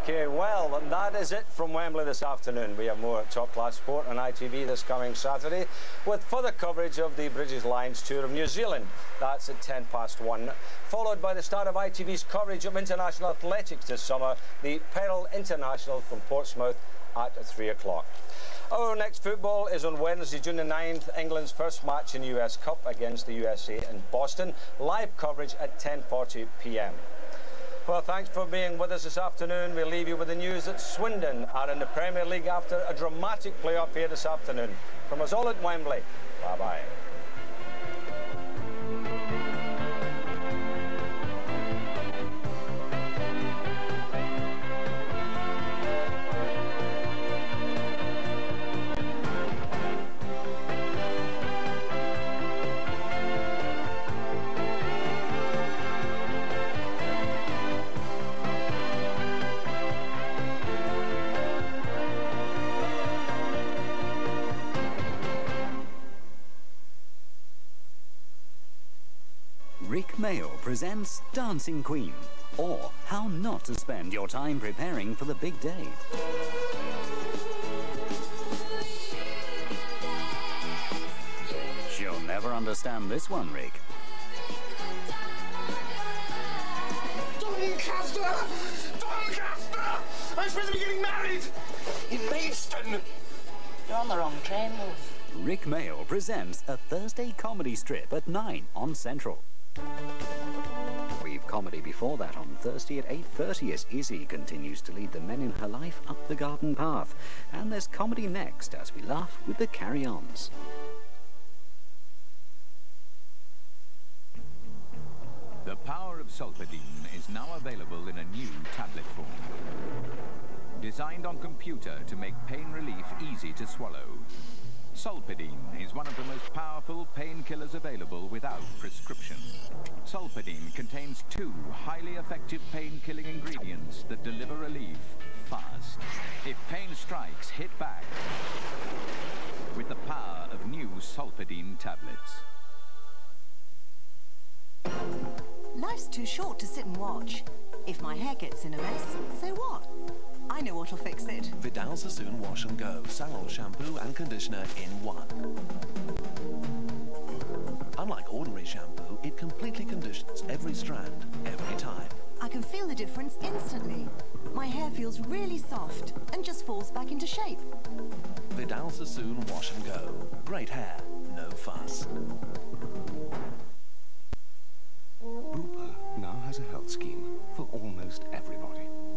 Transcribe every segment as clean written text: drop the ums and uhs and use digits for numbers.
OK, well, that is it from Wembley this afternoon. We have more top-class sport on ITV this coming Saturday, with further coverage of the British Lions tour of New Zealand. That's at 1:10 followed by the start of ITV's coverage of international athletics this summer, the Peril International from Portsmouth at 3 o'clock. Our next football is on Wednesday, June the 9th, England's first match in the US Cup against the USA in Boston. Live coverage at 10:40 p.m. Well, thanks for being with us this afternoon. We'll leave you with the news that Swindon are in the Premier League after a dramatic play-off here this afternoon. From us all at Wembley, bye-bye. Mayall presents Dancing Queen, or how not to spend your time preparing for the big day. She'll never understand this one, Rick. Doncaster! Doncaster! I'm supposed to be getting married in Maidstone. You're on the wrong train, love. Rick Mayall presents a Thursday comedy strip at 9 on Central. We've comedy before that on Thursday at 8:30 as Izzy continues to lead the men in her life up the garden path. And there's comedy next as we laugh with the carry-ons. The power of Solpadeine is now available in a new tablet form. Designed on computer to make pain relief easy to swallow. Solpadeine is one of the most powerful painkillers available without prescription. Solpadeine contains 2 highly effective pain-killing ingredients that deliver relief fast. If pain strikes, hit back with the power of new Solpadeine tablets. Life's too short to sit and watch. If my hair gets in a mess, so what? I know what'll fix it. Vidal Sassoon Wash and Go. Salon shampoo and conditioner in one. Unlike ordinary shampoo, it completely conditions every strand, every time. I can feel the difference instantly. My hair feels really soft and just falls back into shape. Vidal Sassoon Wash and Go. Great hair, no fuss. Bupa now has a health scheme for almost everybody.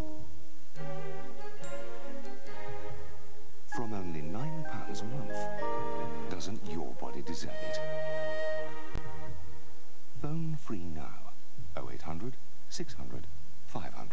From only £9 a month. Doesn't your body deserve it? Phone free now. 0800 600 500.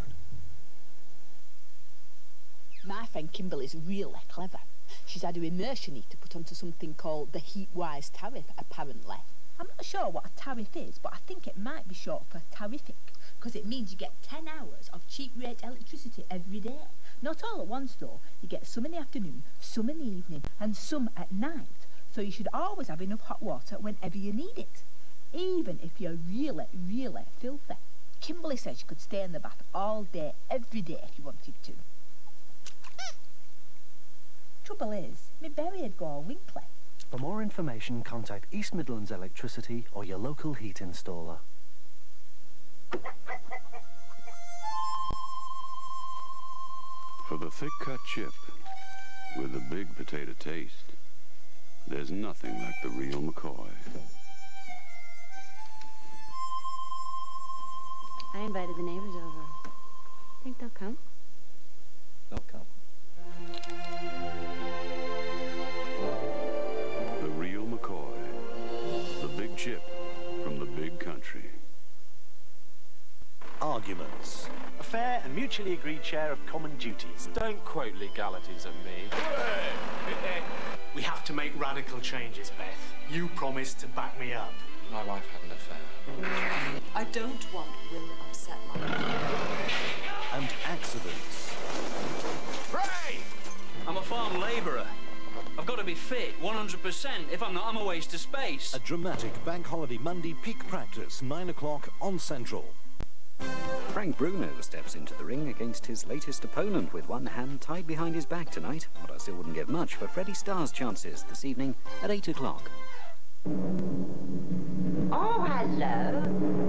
My friend Kimberly's really clever. She's had her immersion heater put onto something called the Heatwise tariff, apparently. I'm not sure what a tariff is, but I think it might be short for terrific, because it means you get 10 hours of cheap rate electricity every day. Not all at once though. You get some in the afternoon, some in the evening and some at night. So you should always have enough hot water whenever you need it. Even if you're really, really filthy. Kimberly says you could stay in the bath all day, every day if you wanted to. Trouble is, my berry'd go all winkly. For more information, contact East Midlands Electricity or your local heat installer. For the thick-cut chip with a big potato taste, there's nothing like the real McCoy. I invited the neighbors over. Think they'll come? They'll come. The real McCoy. The big chip from the big country. Arguments. A fair and mutually agreed share of common duties. Don't quote legalities at me. We have to make radical changes, Beth. You promised to back me up. My wife had an affair. I don't want Will upset my life. And accidents. Ray! I'm a farm labourer. I've got to be fit, 100%. If I'm not, I'm a waste of space. A dramatic Bank Holiday Monday peak practice, 9 o'clock on Central. Frank Bruno steps into the ring against his latest opponent with one hand tied behind his back tonight, but I still wouldn't give much for Freddie Starr's chances this evening at 8 o'clock. Oh, hello.